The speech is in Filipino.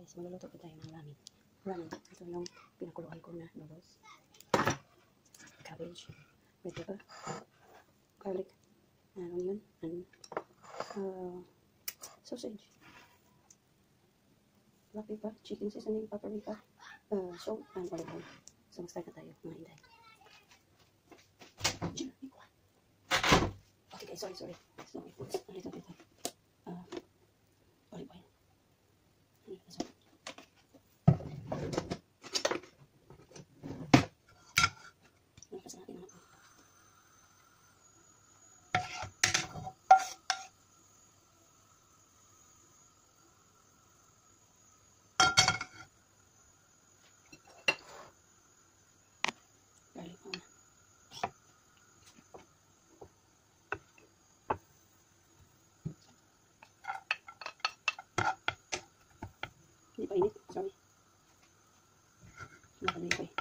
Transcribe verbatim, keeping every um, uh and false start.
guys, magluluto po tayo ng ramen. Ramen. Ito yung pinakuluan ko na noodles. Cabbage, red pepper, garlic, and onion, and uh, sausage. Black pepper, chicken seasoning, paprika, uh, salt, and olive oil. So, mag-start na tayo mga inday. Okay guys, sorry, sorry. So, I put a little bit of uh, olive oil. And that's all. Nalakas natin ang apoy. Garlic muna. Hindi pa init, sorry. Nakabili ko eh.